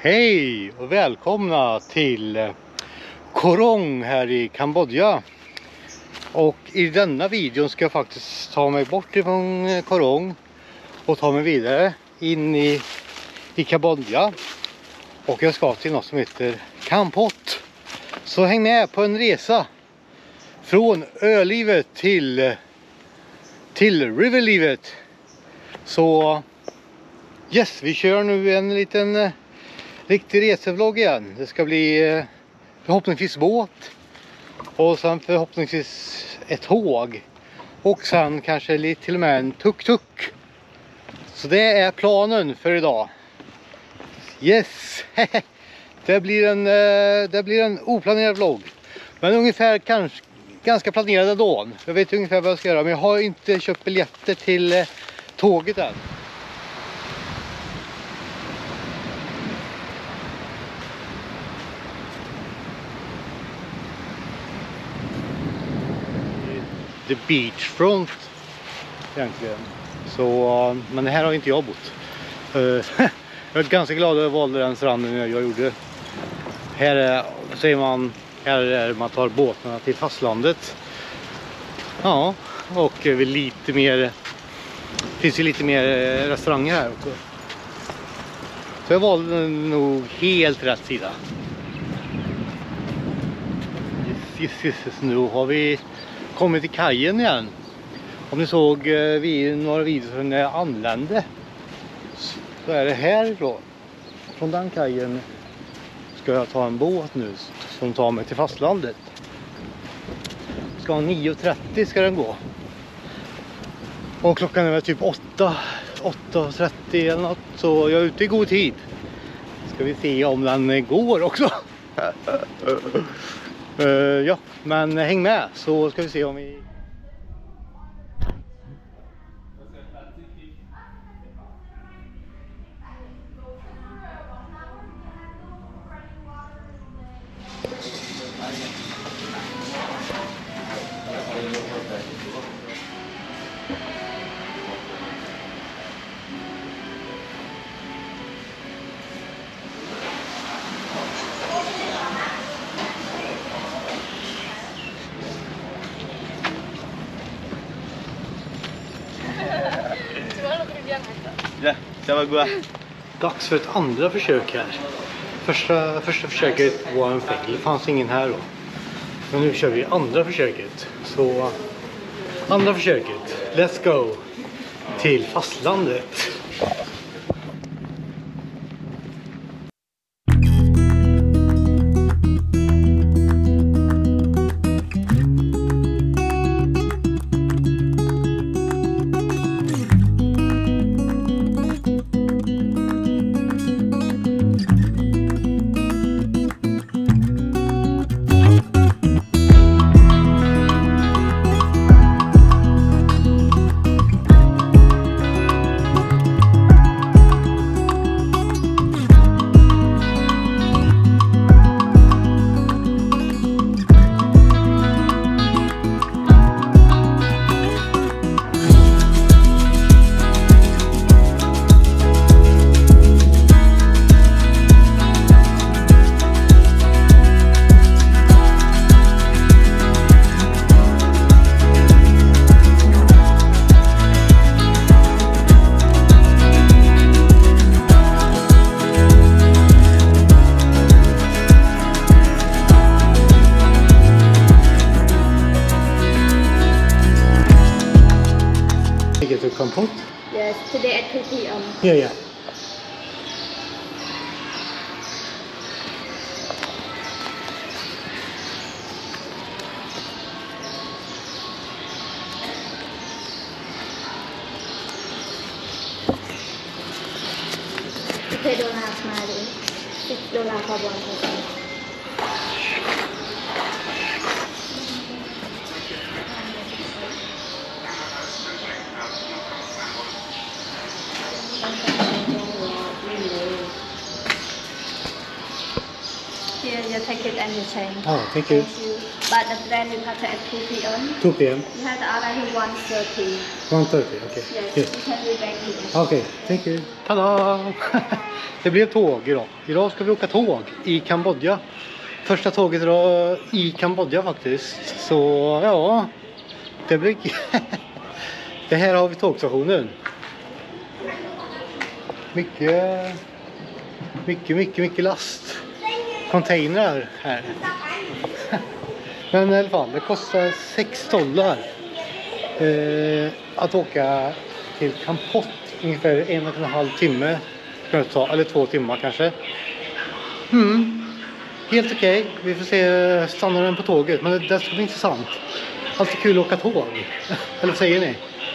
Hej och välkomna till Koh Rong här i Kambodja. Och i denna videon ska jag faktiskt ta mig bort ifrån Koh Rong och ta mig vidare in i Kambodja. Och jag ska till något som heter Kampot. Så häng med på en resa från ölivet till riverlivet. Så yes, vi kör nu en liten riktig resevlogg igen. Det ska bli förhoppningsvis båt och sen förhoppningsvis ett tåg och sen kanske till och med en tuk-tuk. Så det är planen för idag. Yes! Det blir en oplanerad vlogg. Men ungefär kanske ganska planerad ändå. Jag vet ungefär vad jag ska göra, men jag har inte köpt biljetter till tåget än. The beachfront egentligen. Så, men det här har inte jag bott. Jag är ganska glad att jag valde den stranden jag gjorde. Här är, säger man, här är man tar båtarna till fastlandet. Ja, och lite mer, finns ju lite mer restauranger här också. Så jag valde nog helt rätt sida. Yes. Nu har vi kommit till kajen igen. Om ni såg några videor när jag anlände, så är det här då. Från den kajen ska jag ta en båt nu som tar mig till fastlandet. Ska 9:30 ska den gå. Och klockan är väl typ 8:30 eller något. Så jag är ute i god tid. Ska vi se om den går också. Ja, men häng med så ska vi se om vi... Ja, det var bra. Dags för ett andra försök här. Första försöket var en fail. Det fanns ingen här då. Men nu kör vi andra försöket. Så andra försöket. Let's go till fastlandet. To Kampot? Yes, today at 2 p.m. Yeah. $2 Mali, $6 for 1 person. Here, your ticket and your change. Oh, thank you. Thank you. But the train departure at 2 p.m. 2 p.m. You have to arrive at 1:30. 1:30, okay. Yes, Yes. you can be back here. Okej, thank you. Tada! Det blev tåg idag. Idag ska vi åka tåg i Kambodja. Första tåget idag i Kambodja faktiskt. Så ja, det blir... Det här har vi tågstationen. Mycket last. Containrar här. Men i alla fall, det kostar $6 att åka till Kampot. Ungefär 1,5 timme. Eller 2 timmar kanske. Helt okej. Vi får se standarden på tåget. Men det ska bli intressant. Alltid kul att åka tåg. Eller vad säger ni?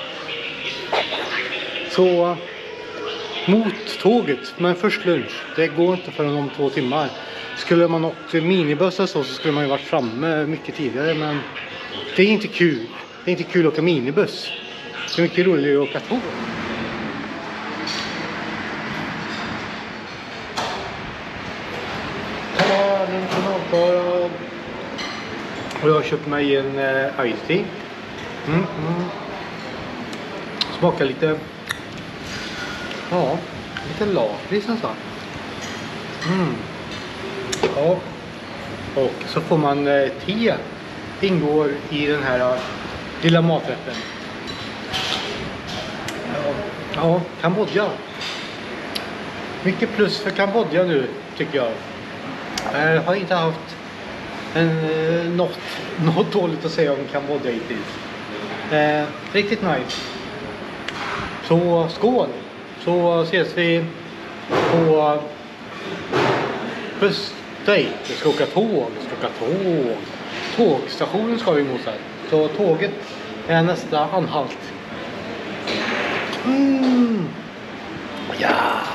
Så mot tåget. Men först lunch. Det går inte förrän om 2 timmar. Skulle man åkt minibussar så skulle man ju varit framme mycket tidigare. Men det är inte kul. Det är inte kul att åka minibuss. Det är mycket roligare att åka tåg. Och jag har köpt mig en Ice Tea. Smakar lite... Ja, lite lakrits nästan. Ja. Och så får man te. Ingår i den här lilla maträtten. Ja, Kambodja. Mycket plus för Kambodja nu tycker jag. Jag har inte haft något dåligt att säga om Kambodja hittills. Riktigt nice. Så skål. Så ses vi på bussdate. Vi ska åka tåg. Tågstationen ska vi mot här. Så tåget är nästa anhalt. Ja.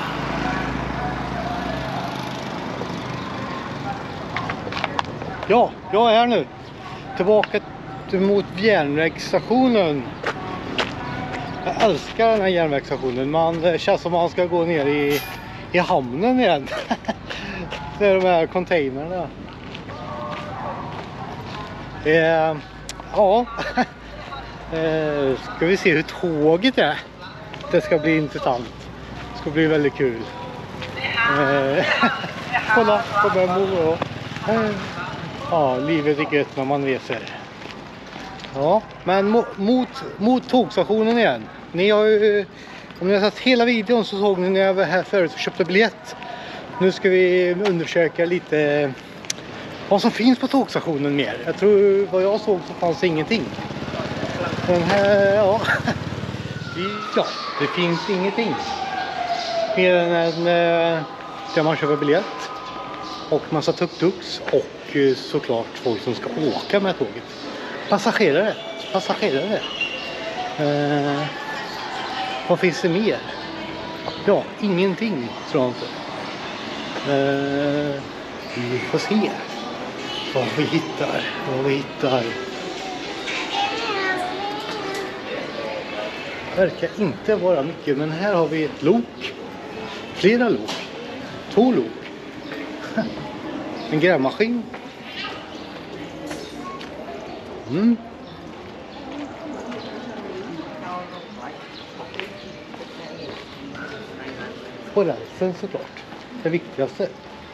Ja, jag är här nu. Tillbaka mot järnvägsstationen. Jag älskar den här järnvägsstationen. Man känns som man ska gå ner i hamnen igen. Det är de här containerna. Ja. Ska vi se hur tåget är. Det ska bli intressant. Det ska bli väldigt kul. Kolla på den mor. Ja, livet är gött när man reser. Ja, men mot tågstationen igen. Ni har ju, om ni har sett hela videon så såg ni när jag var här förut och köpte biljett. Nu ska vi undersöka lite vad som finns på tågstationen mer. Jag tror vad jag såg så fanns ingenting. Men här, ja. Ja, det finns ingenting. Mer än där man köper biljett. Och massa tuk-tuks och såklart folk som ska åka med tåget. Passagerare. Vad finns det mer? Ja, ingenting tror jag inte. Vi får se vad vi hittar. Verkar inte vara mycket, men här har vi ett lok. Flera lok. 2 lok. En grävmaskin. På rälsen såklart. Det viktigaste.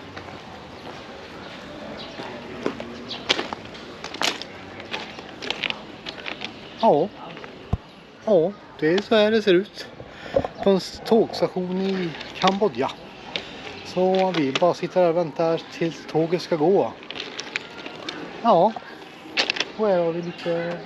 Ja, det är så här det ser ut på en tågstation i Kambodja. Så vi bara sitter här och väntar tills tåget ska gå. Ja, och här har vi lite...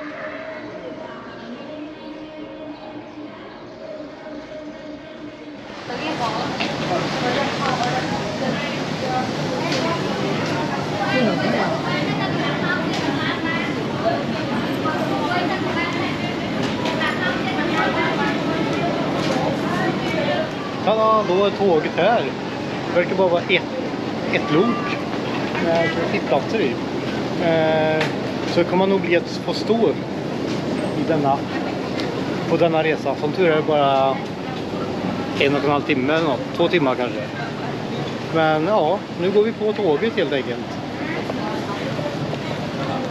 Ja, då är tåget här. Det verkar bara vara ett lok med sittplatser i. Så kommer man nog bli att få stå på denna resa. Som tur är bara 1,5 timme eller något. 2 timmar kanske. Men ja, nu går vi på tåget helt enkelt.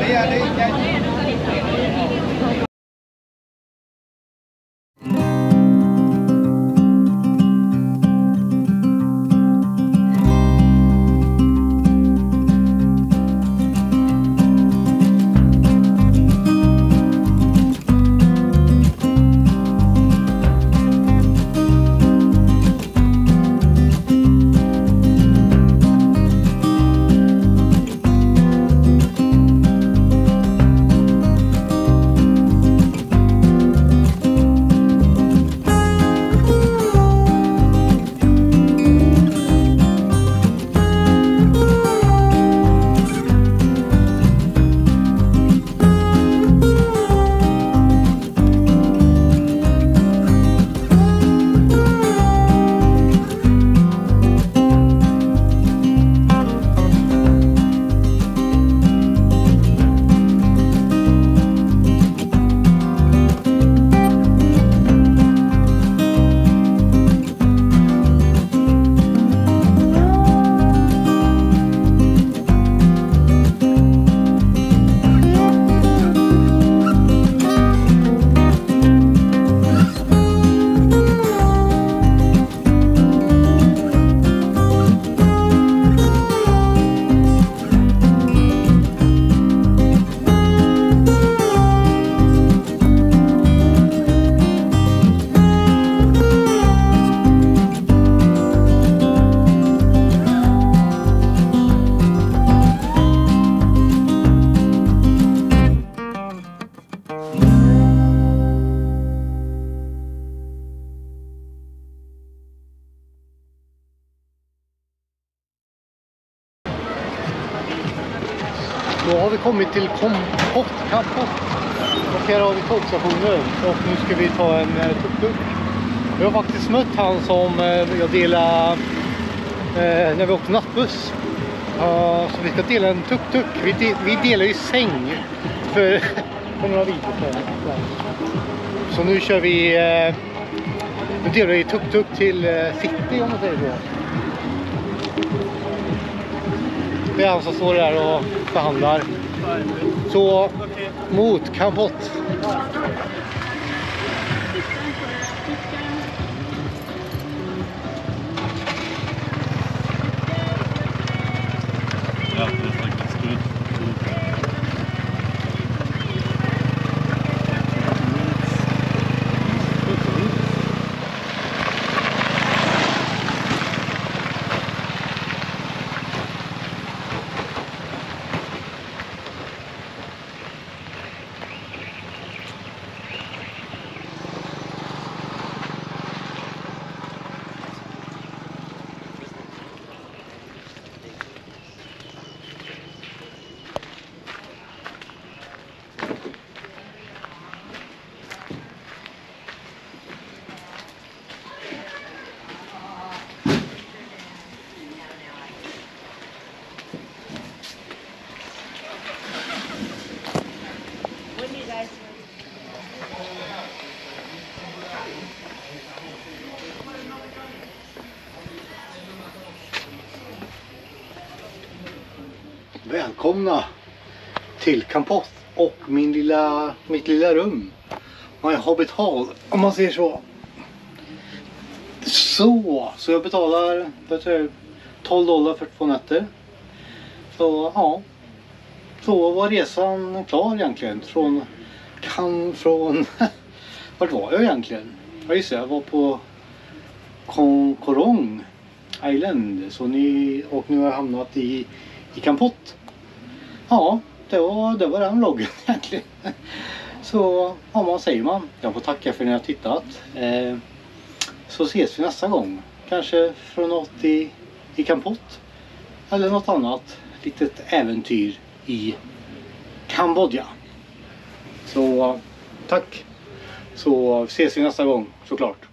Då har vi kommit till Kampott och här har vi tågstationen och nu ska vi ta en tuk-tuk. Jag har faktiskt mött han som jag delade när vi åkte nattbuss. Så vi ska dela en tuk-tuk. Vi delar ju säng för några videor sedan. Så nu kör vi nu delar vi tuk-tuk till City om man säger så. Det är han som står där och förhandlar. Så mot Kampott. Välkomna till Kampott och mitt lilla rum. My Hobbit Hall, om man säger så. Så jag betalar $12 för 2 nätter. Så ja. Så var resan klar egentligen. Från vart var jag egentligen? Ja just det, jag var på Korong Island. Så nu har jag hamnat i Kampott. Ja, det var den vloggen egentligen. Så ja, vad säger man? Jag får tacka för att ni har tittat. Så ses vi nästa gång. Kanske från något i Kampott. Eller något annat litet äventyr i Kambodja. Så tack. Så ses vi nästa gång såklart.